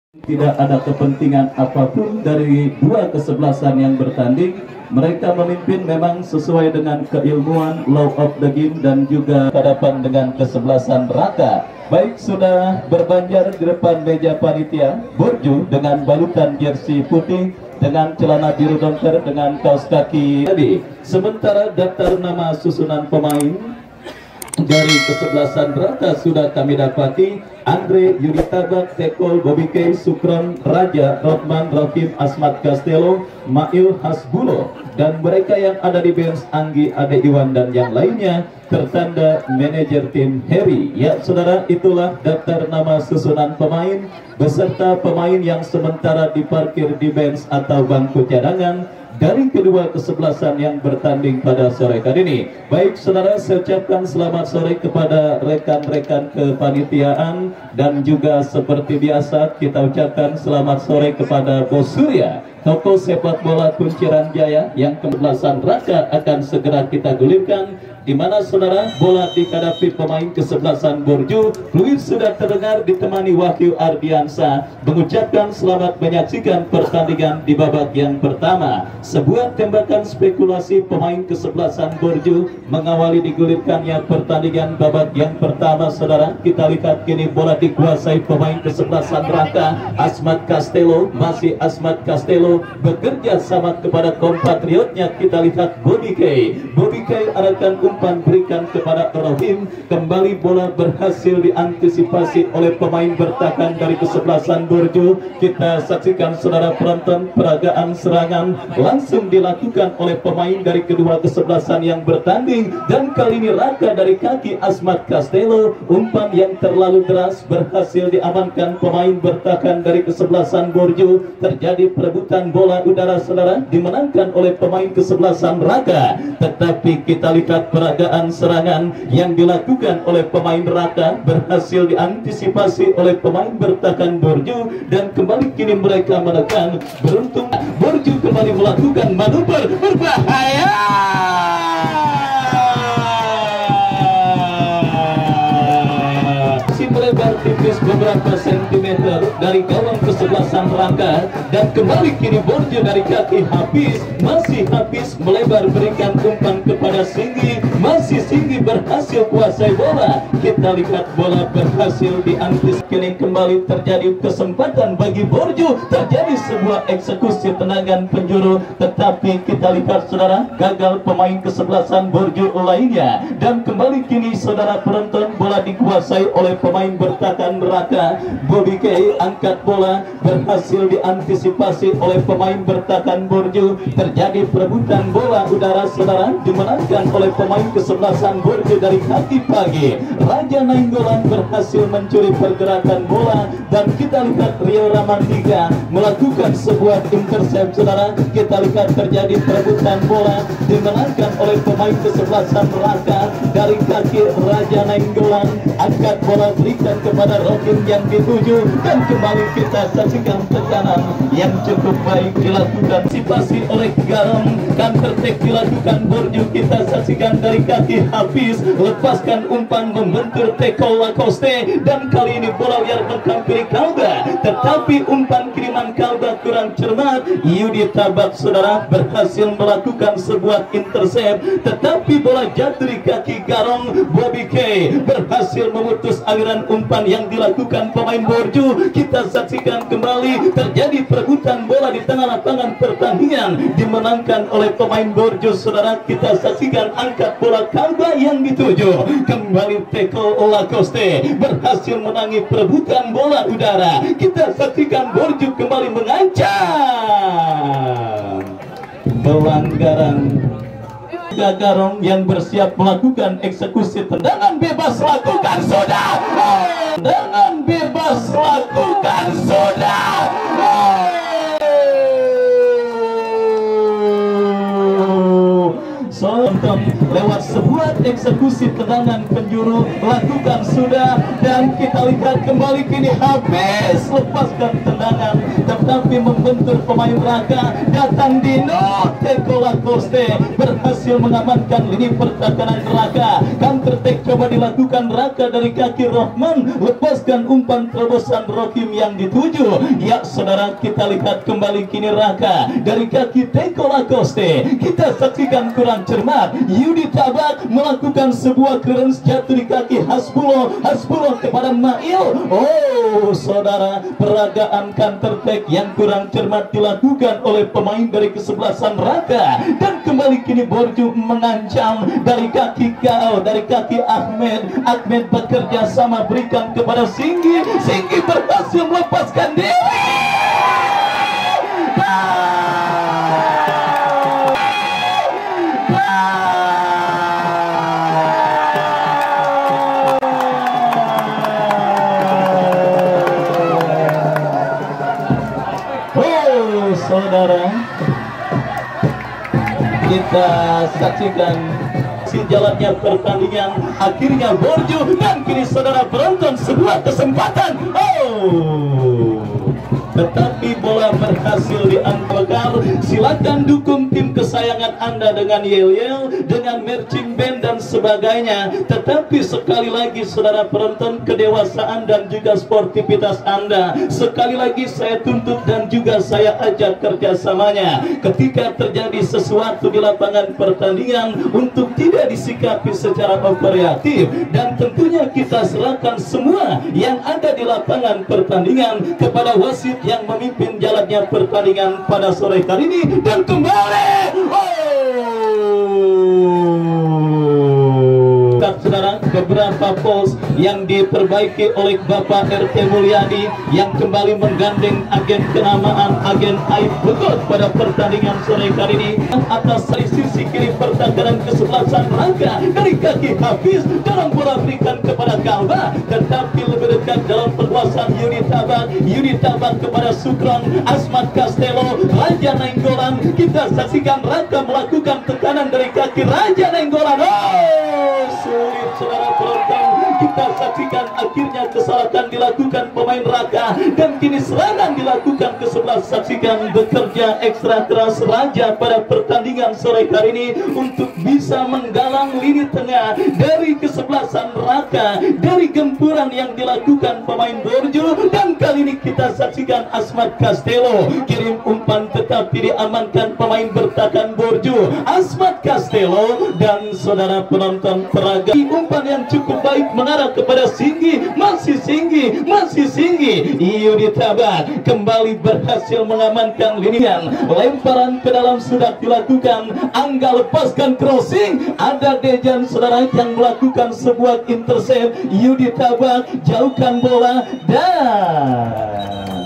Tidak ada kepentingan apapun dari dua kesebelasan yang bertanding. Mereka memimpin memang sesuai dengan keilmuan, law of the game, dan juga hadapan dengan kesebelasan Raka. Baik, sudah berbanjar di depan meja panitia. Borju dengan balutan jersey putih dengan celana biru dongker dengan kaos kaki. Jadi, sementara daftar nama susunan pemain dari kesebelasan Raka sudah kami dapati. Andre, Yudi Tabak, Tekol, Bobby K, Sukron, Raja, Rothman, Rohim, Asmat Castello, Mail, Hasbulo, dan mereka yang ada di bench Anggi, Ade Iwan, dan yang lainnya tertanda manajer tim Harry. Ya saudara, itulah daftar nama susunan pemain beserta pemain yang sementara diparkir di bench atau bangku cadangan dari kedua kesebelasan yang bertanding pada sore kali ini. Baik saudara, saya ucapkan selamat sore kepada rekan-rekan kepanitiaan, dan juga seperti biasa kita ucapkan selamat sore kepada Bos Surya, toko sepak bola Kunciran Jaya, yang kesebelasan Raka akan segera kita gulirkan, di mana saudara bola dihadapi pemain kesebelasan Borju. Fluid sudah terdengar ditemani Wahyu Ardiansa mengucapkan selamat menyaksikan pertandingan di babak yang pertama. Sebuah tembakan spekulasi pemain kesebelasan Borju mengawali digulirkannya pertandingan babak yang pertama. Saudara, kita lihat kini bola dikuasai pemain kesebelasan Raka. Asmat Castello, masih Asmat Castello bekerja sama kepada kompatriotnya. Kita lihat Bobby K. Bobby K arahkan umpan berikan kepada Rohim. Kembali bola berhasil diantisipasi oleh pemain bertahan dari kesebelasan Borju. Kita saksikan saudara penonton, peragaan serangan langsung dilakukan oleh pemain dari kedua kesebelasan yang bertanding, dan kali ini Raka dari kaki Asmat Castello. Umpan yang terlalu deras berhasil diamankan pemain bertahan dari kesebelasan Borju. Terjadi perebutan bola udara saudara, dimenangkan oleh pemain kesebelasan Raka. Tetapi kita lihat peragaan serangan yang dilakukan oleh pemain Raka berhasil diantisipasi oleh pemain bertahan Borju, dan kembali kini mereka menekan. Beruntung Borju kembali melakukan manuver berbahaya. Melebar tipis beberapa sentimeter dari gawang kesebelasan Raka, dan kembali kini Borju dari kaki Hafiz, masih Hafiz melebar berikan umpan kepada Singgi, masih Singgi berhasil kuasai bola. Kita lihat bola berhasil diantisipasi. Kini kembali terjadi kesempatan bagi Borju, terjadi sebuah eksekusi tendangan penjuru, tetapi kita lihat saudara, gagal pemain kesebelasan Borju lainnya, dan kembali kini saudara penonton, bola dikuasai oleh pemain bertahan Raka. Bobby K angkat bola, berhasil diantisipasi oleh pemain bertahan Borju. Terjadi perebutan bola udara saudara, dimenangkan oleh pemain kesebelasan Borju dari kaki pagi. Raja Nainggolan berhasil mencuri pergerakan bola, dan kita lihat Rio Ramantika melakukan sebuah intercept saudara. Kita lihat terjadi perebutan bola, dimenangkan oleh pemain kesebelasan Raka dari kaki Raja Nainggolan. Angkat bola berikan kepada Rohim yang dituju, dan kembali kita saksikan tekanan yang cukup baik dilakukan antisipasi oleh Garam. Counter attack dilakukan Borju, kita saksikan dari kaki Hafiz, lepaskan umpan membentur Tekol Lacoste, dan kali ini bola liar menghampiri Kalba, tetapi umpan kiriman Kalba kurang cermat. Yudi Tabak saudara berhasil melakukan sebuah intercept, tetapi bola jatuh di kaki Garong. Bobby K berhasil memutus aliran umpan yang dilakukan pemain Borju. Kita saksikan kembali terjadi perebutan bola di tengah lapangan pertandingan, dimenangkan oleh pemain Borju saudara. Kita saksikan angkat bola Kalba yang dituju, kembali Tekol Lacoste berhasil menangi perebutan bola udara. Kita saksikan Borju kembali mengancam pelanggaran. Garong yang bersiap melakukan eksekusi tendangan bebas, lakukan saudara. Tendangan bebas, lakukan saudara. Sonton lewat sebuah eksekusi tendangan penjuru lakukan sudah, dan kita lihat kembali kini Hafiz lepaskan tendangan tepat tetapi membentur pemain Raka. Datang Dino Teko Lakoste berhasil mengamankan lini pertahanan Raka. Counter attack coba dilakukan Raka dari kaki Rohman, lepaskan umpan terobosan Rohim yang dituju. Ya saudara, kita lihat kembali kini Raka dari kaki Teko Lakoste. Kita saksikan kurang cermat, Yudi Tabak melakukan sebuah clearance jatuh di kaki Hasbulo kepada Mail. Oh saudara, peragaan counter attack yang kurang cermat dilakukan oleh pemain dari kesebelasan Raka. Dan kembali kini Borju mengancam dari kaki Ahmed bekerja sama berikan kepada Singgi berhasil melepaskan Dewi. Saudara, kita saksikan si jalannya pertandingan akhirnya Borju, dan kini saudara penonton sebuah kesempatan. Tetapi bola berhasil diangkat. Silakan dukung tim kesayangan Anda dengan yel-yel, dengan marching band dan sebagainya. Tetapi sekali lagi saudara penonton, kedewasaan dan juga sportivitas Anda sekali lagi saya tuntut dan juga saya ajak kerjasamanya. Ketika terjadi sesuatu di lapangan pertandingan, untuk tidak disikapi secara overreaktif, dan tentunya kita serahkan semua yang ada di lapangan pertandingan kepada wasit yang memimpin jalannya pertandingan pada sore hari ini. Dan kembali saudara, beberapa pos yang diperbaiki oleh Bapak RT Mulyadi yang kembali menggandeng agen kenamaan, agen aib begot pada pertandingan sore hari ini. Atas dari sisi kiri pertahanan kesebelasan Raka dari kaki Hafiz, dalam bola berikan kepada Kalba, tetapi lebih dekat dalam perluasan Yudi Tabak kepada Sukron, Asmat Castello, Raja Nainggolan. Kita saksikan Raka melakukan tekanan dari kaki Raja Nainggolan. Sulit saudara penonton, kita saksikan akhirnya kesalahan dilakukan pemain Raka, dan kini serangan dilakukan ke sebelah. Saksikan bekerja ekstra keras Raja pada pertandingan sore hari ini untuk bisa menggalang lini tengah dari kesebelasan Raka dari gempuran yang dilakukan pemain Borju. Dan kali ini kita saksikan Asmat Castello kirim umpan tetapi diamankan pemain bertahan Borju, Asmat Castello. Dan saudara penonton, peraga umpan yang cukup baik mengarah kepada Singgi, masih Singgi. Yudi Tabak kembali berhasil mengamankan linian. Lemparan ke dalam sudah dilakukan, Angga lepaskan crossing, ada Dejan saudara yang melakukan sebuah intercept. Yudi Tabak jauhkan bola, dan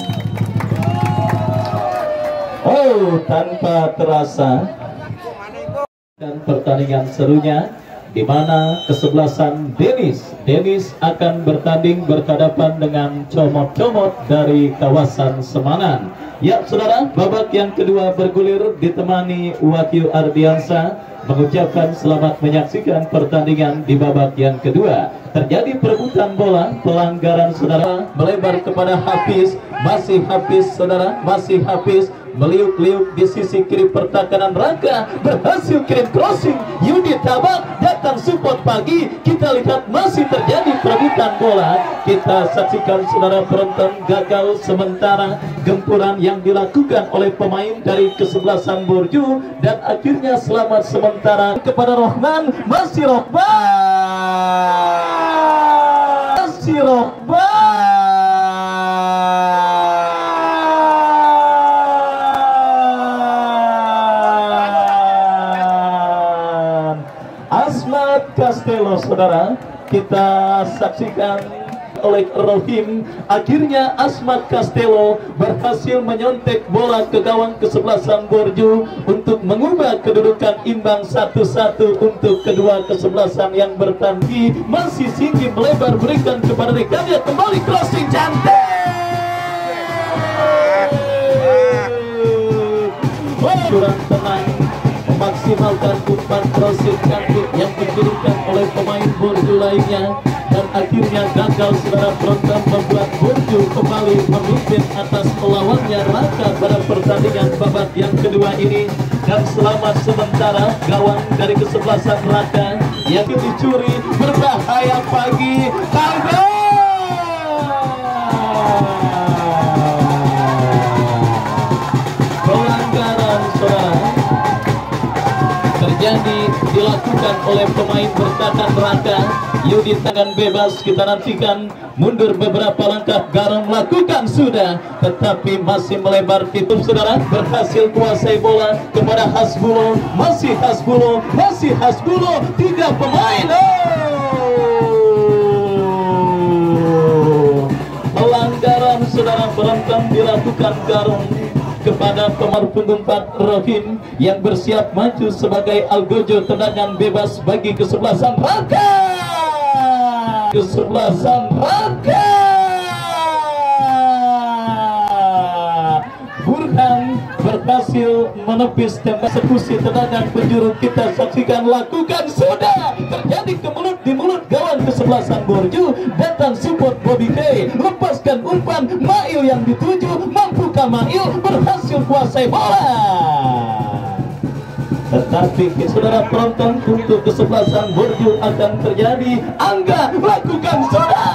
tanpa terasa dan pertandingan serunya, di mana kesebelasan Denis akan bertanding berhadapan dengan Comot dari kawasan Semanan. Ya saudara, babak yang kedua bergulir ditemani Wahyu Ardiansa mengucapkan selamat menyaksikan pertandingan di babak yang kedua. Terjadi perebutan bola, pelanggaran saudara, melebar kepada Hafiz, masih Hafiz meliuk-liuk di sisi kiri pertahanan Raka, berhasil kirim crossing. Yudi Tabak datang support pagi. Kita lihat masih terjadi perebutan bola. Kita saksikan saudara penonton, gagal sementara gempuran yang dilakukan oleh pemain dari kesebelasan Borju, dan akhirnya selamat sementara kepada Rohman. Masih Rohman. Asmat Castello saudara, kita saksikan oleh Rohim. Akhirnya Asmat Castello berhasil menyontek bola ke gawang kesebelasan Borju untuk mengubah kedudukan imbang 1-1 untuk kedua kesebelasan yang bertanding. Masih Singgi melebar berikan kepada rekannya, kembali crossing cantik. Kurang tenang memaksimalkan umpan crossing cantik yang dikirimkan oleh pemain Borju lainnya. dan akhirnya gagal saudara penonton, membuat Borju kembali memimpin atas lawannya Raka pada pertandingan babak yang kedua ini. Dan selamat sementara gawang dari kesebelasan Raka yang dicuri, berbahaya pagi Tangga. Pelanggaran saudara terjadi dilakukan oleh pemain bertahan Raka. Yudi tangan bebas, kita nantikan mundur beberapa langkah. Garong lakukan sudah, tetapi masih melebar titik saudara. Berhasil kuasai bola kepada Hasbulo, masih Hasbulo, masih Hasbulo. Tiga pemain. Pelanggaran saudara berentan dilakukan Garong kepada pemain punggung 4 Rohim yang bersiap maju sebagai algojo. Tendangan bebas bagi kesebelasan Raka. Kesebelasan Raka. Burhan berhasil menepis tembak eksekusi tendangan penjuru. Kita saksikan, lakukan sudah, terjadi ke mulut di mulut gawang kesebelasan Borju. Datang support Bobby K, lepaskan umpan Mail yang dituju. Mampukah Mail berhasil kuasai bola? Tetapi saudara penonton, untuk kesebelasan Borju akan terjadi. Angga lakukan sudah,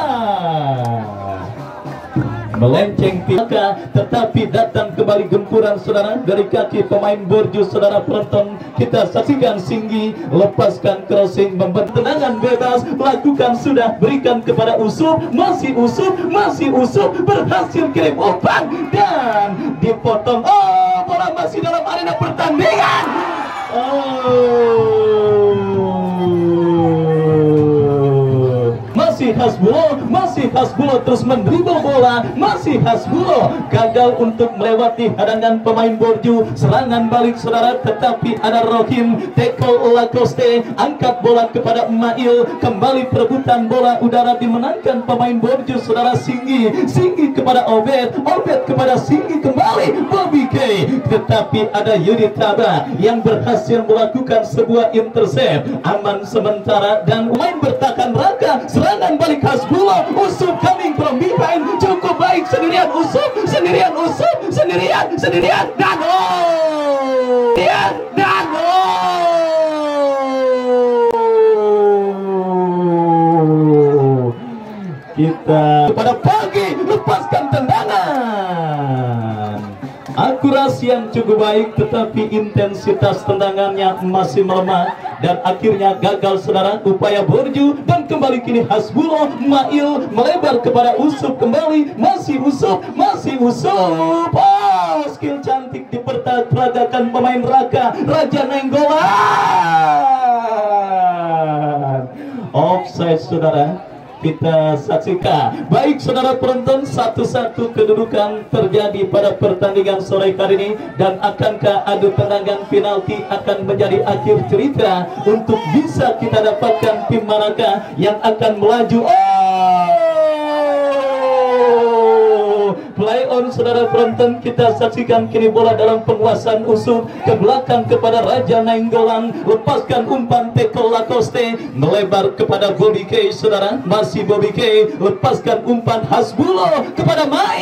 melenceng Pika, tetapi datang kembali gempuran saudara dari kaki pemain Borju. Saudara penonton, kita saksikan Singgi lepaskan crossing, membentuk tendangan bebas, lakukan sudah, berikan kepada Usup, masih Usup, masih Usup, berhasil kirim umpan dan dipotong. Oh, bola masih dalam arena pertandingan. Masih Hasbulo terus mendribble bola. Masih Hasbulo gagal untuk melewati hadangan pemain Borju. Serangan balik saudara, tetapi ada Rohim, tackle Lacoste, angkat bola kepada Mail. Kembali perebutan bola udara dimenangkan pemain Borju saudara. Singgi kepada Obed, Obed kepada Singgi kembali Bobby K, tetapi ada Yudi Taba yang berhasil melakukan sebuah intercept. Aman sementara dan pemain bertahan Raka. Serangan balik Hasbulo, Usup coming from behind, cukup baik, sendirian Usup, sendirian Usup, sendirian dan kita pada pagi lepaskan tendangan. Akurasi yang cukup baik, tetapi intensitas tendangannya masih melemah dan akhirnya gagal saudara upaya Borju. Dan kembali kini Hasbulo, Mail melebar kepada Usup kembali, masih Usup, masih Usup. Oh, skill cantik diperagakan pemain Raka, Raja Nenggolan. Offside saudara, kita saksikan. Baik saudara penonton, satu-satu kedudukan terjadi pada pertandingan sore kali ini. Dan akankah adu tendangan penalti akan menjadi akhir cerita untuk bisa kita dapatkan tim manakah yang akan melaju? Play on saudara penonton, kita saksikan kini bola dalam penguasaan Usup ke belakang kepada Raja Nainggolan, lepaskan umpan tackle Lacoste, melebar kepada Bobby K saudara, masih Bobby K, lepaskan umpan Hasbulo kepada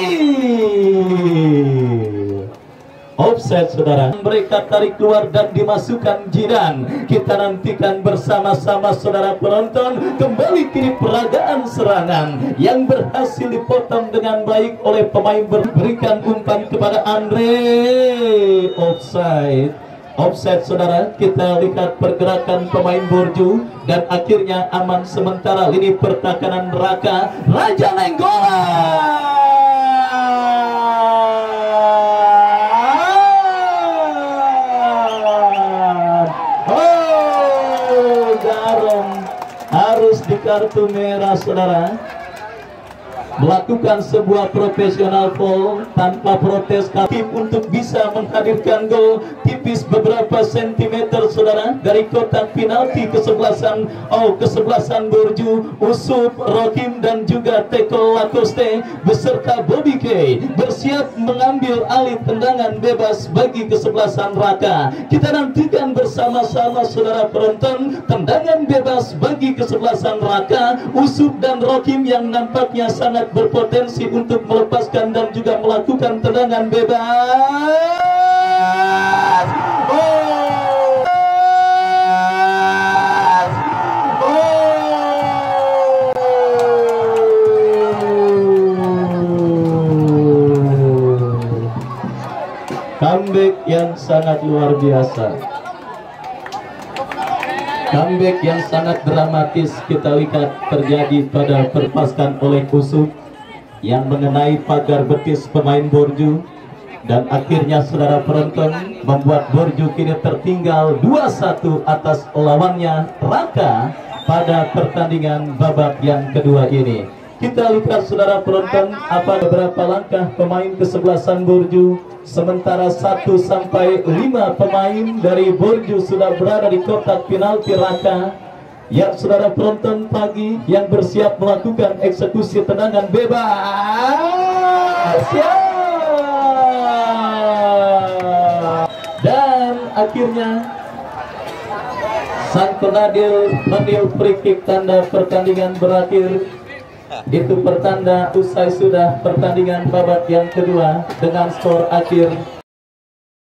Mail. Offset saudara, mereka tarik keluar dan dimasukkan Jidan. Kita nantikan bersama-sama saudara penonton. Kembali kini peragaan serangan yang berhasil dipotong dengan baik oleh pemain, berikan umpan kepada Andre. Offset saudara, kita lihat pergerakan pemain Borju dan akhirnya aman sementara. Lini pertahanan Raka, Raja Nenggolan. Harus di kartu merah saudara. melakukan sebuah profesional foul tanpa protes hakim untuk bisa menghadirkan gol tipis beberapa sentimeter saudara dari kotak penalti kesebelasan Borju. Usup, Rokim dan juga Teko Lacoste beserta Bobby K bersiap mengambil alih tendangan bebas bagi kesebelasan Raka. Kita nantikan bersama-sama saudara penonton tendangan bebas bagi kesebelasan Raka, Usup dan Rokim yang nampaknya sangat berpotensi untuk melepaskan dan juga melakukan tendangan bebas. Comeback yang sangat luar biasa, comeback yang sangat dramatis kita lihat terjadi pada perpaskan oleh Usup yang mengenai pagar betis pemain Borju, dan akhirnya saudara penonton membuat Borju kini tertinggal 2-1 atas lawannya Raka pada pertandingan babak yang kedua ini. Kita lihat saudara penonton apa beberapa langkah pemain kesebelasan Borju, sementara 1 sampai 5 pemain dari Borju sudah berada di kotak penalti Raka. Ya saudara penonton pagi yang bersiap melakukan eksekusi tendangan bebas ya. Dan akhirnya sang penadil menil free kick tanda pertandingan berakhir. Itu pertanda usai sudah pertandingan babak yang kedua dengan skor akhir